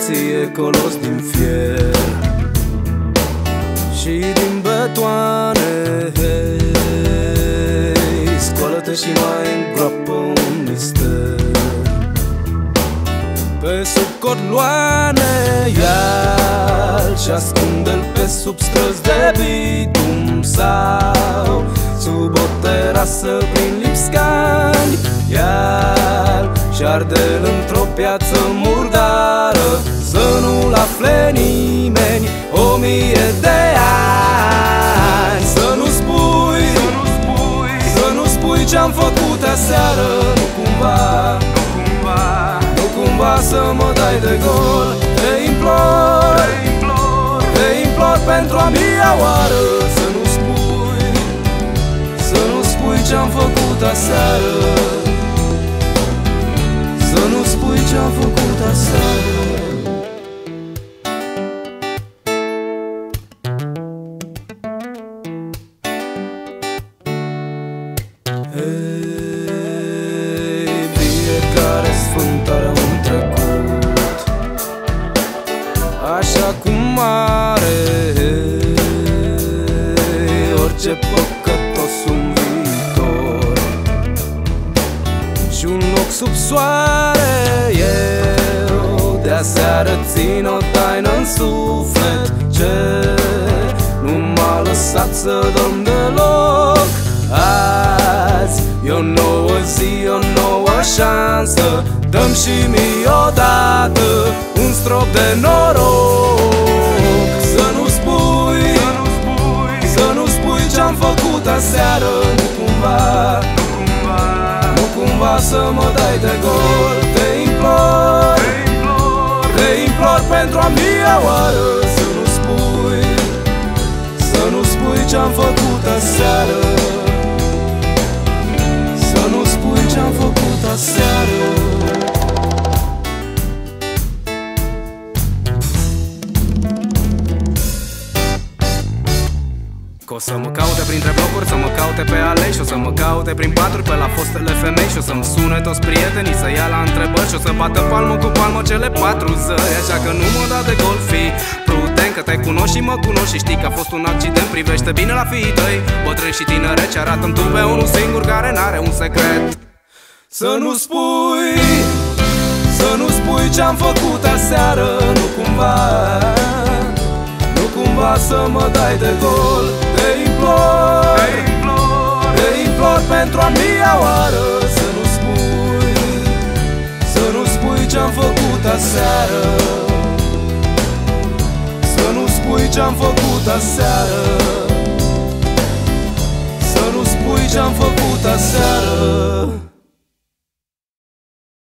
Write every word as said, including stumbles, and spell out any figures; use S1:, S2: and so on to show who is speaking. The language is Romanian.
S1: ție colos din fier și din betoane. Hei, scoală-te și mai îngroapă un mister pe sub codloane, ia-l și ascunde-l pe sub străzi de bitum sau sub o terasă prin lipscani. Ia-l și arde-l într-o piață murdară, să nu-l afle nimeni o mie de ani. Să nu spui, să nu spui, să nu spui ce-am făcut aseară, nu cumva, nu cumva, nu cumva să mă dai de gol. Te implor, te implor, te implor pentru a mia oară. Să nu spui, să nu spui ce-am făcut aseară, să nu spui ce-am făcut aseară. Hei, fiecare sfânt are un trecut așa cum are, hei, orice păcătos un viitor și un loc sub soare. Eu de-aseară țin o taină în suflet ce nu m-a lăsat să dorm deloc. Azi e o nouă zi, o nouă șansă, dăm și mie odată un strop de noroc. Să nu spui, să nu spui, să nu spui ce-am făcut aseară, nu cumva, nu cumva, nu cumva să mă dai de gol. Te implor, te implor, te implor pentru a mia oară. Să nu spui, să nu spui ce-am făcut aseară, să nu spui ce-am făcut aseară. Că o să mă caute printre blocuri, să mă caute pe alei și o să mă caute prin paturi pe la fostele femei și o să-mi sune toți prietenii să ia la întrebări și o să bată palmă cu palmă cele patru zări. Așa că nu mă da de gol, fi prudent, că te cunoști și mă cunoști și știi că a fost un accident. Privește bine la fiii tăi, bătrâni și tinere, ce arată-mi tu pe unul singur care n-are un secret. Să nu spui, să nu spui ce-am făcut aseară, nu cumva, nu cumva să mă dai de gol. Te implor, te implor, te implor pentru a mia oară. Să nu spui, să nu spui ce-am făcut aseară, să nu spui ce-am făcut aseară, să nu spui ce-am făcut aseară.